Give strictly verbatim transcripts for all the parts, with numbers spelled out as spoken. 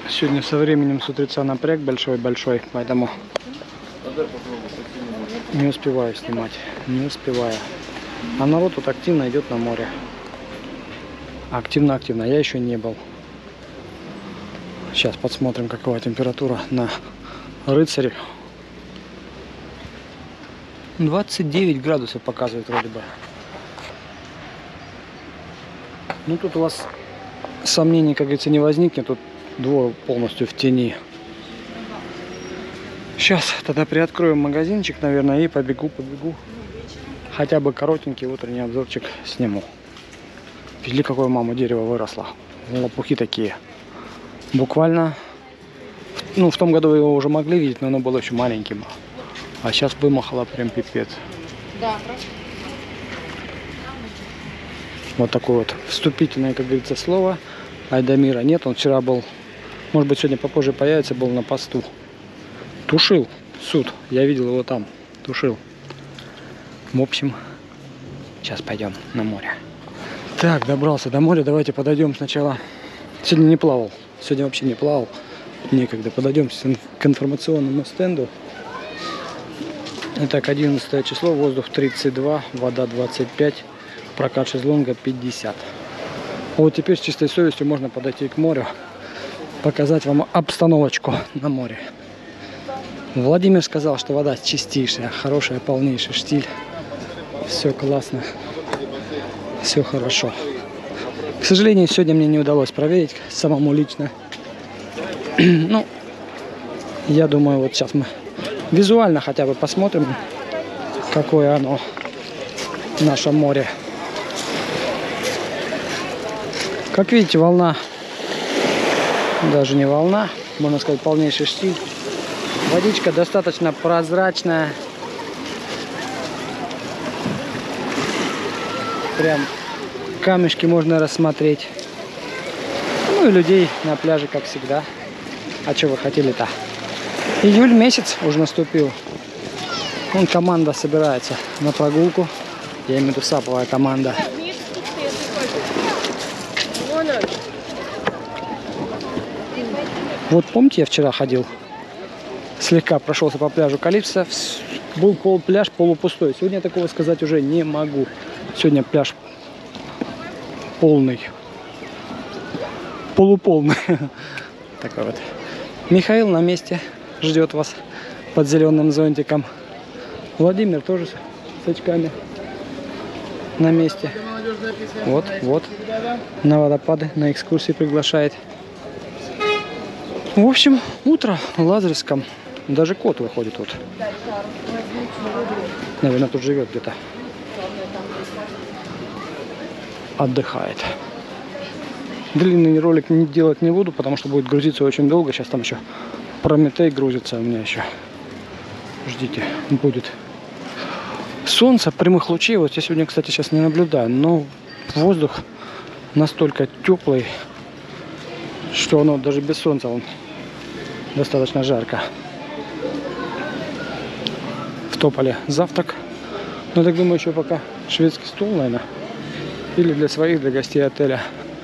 Сегодня со временем с утреца напряг большой-большой, поэтому не успеваю снимать, не успеваю. А народ тут активно идет на море. Активно-активно, я еще не был. Сейчас посмотрим, какова температура на Рыцаре. двадцать девять градусов показывает вроде бы. Ну тут у вас сомнений, как говорится, не возникнет. Тут двор полностью в тени. Сейчас тогда приоткроем магазинчик, наверное, и побегу, побегу. Хотя бы коротенький утренний обзорчик сниму. Видели, какое мама дерево выросло? Лопухи такие. Буквально, ну в том году вы его уже могли видеть, но оно было еще маленьким. А сейчас вымахало прям пипец. Да. Вот такое вот вступительное, как говорится, слово. Айдамира нет, он вчера был, может быть сегодня попозже появится, был на посту. Тушил суд, я видел его там, тушил. В общем, сейчас пойдем на море. Так, добрался до моря, давайте подойдем сначала. Сегодня не плавал, сегодня вообще не плавал. Некогда, подойдем к информационному стенду. Итак, одиннадцатое число, воздух тридцать два, вода двадцать пять, прокат шезлонга пятьдесят. Вот теперь с чистой совестью можно подойти к морю, показать вам обстановочку на море. Владимир сказал, что вода чистейшая, хорошая, полнейший штиль. Все классно, все хорошо. К сожалению, сегодня мне не удалось проверить самому лично. Ну, я думаю, вот сейчас мы визуально хотя бы посмотрим, какое оно, наше море. Как видите, волна, даже не волна, можно сказать, полнейший штиль. Водичка достаточно прозрачная. Прям камешки можно рассмотреть. Ну и людей на пляже, как всегда. А что вы хотели-то? Июль месяц уже наступил. Вон команда собирается на прогулку. Я имею в виду саповая команда. Вот помните, я вчера ходил, слегка прошелся по пляжу Калипсо. Был пол пляж полупустой. Сегодня такого сказать уже не могу. Сегодня пляж полный. Полуполный. Такой вот. Михаил на месте ждет вас под зеленым зонтиком. Владимир тоже с очками на месте. Вот, вот. На водопады, на экскурсии приглашает. В общем, утро в Лазаревском. Даже кот выходит тут. Наверное, тут живет где-то. Отдыхает. Длинный ролик не делать не буду, потому что будет грузиться очень долго. Сейчас там еще Прометей грузится у меня еще. Ждите, будет. Солнце, прямых лучей. Вот я сегодня, кстати, сейчас не наблюдаю. Но воздух настолько теплый, что оно даже без солнца он достаточно жарко. В Тополе завтрак. Но так думаю, еще пока шведский стол, наверное. Или для своих, для гостей отеля.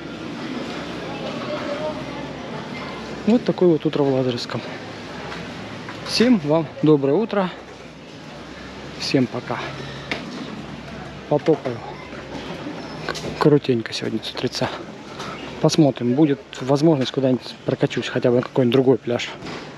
Вот такое вот утро в Лазаревском. Всем вам доброе утро. Всем пока. Потопаю. Крутенько сегодня с утреца. Посмотрим, будет возможность куда-нибудь прокачусь, хотя бы на какой-нибудь другой пляж.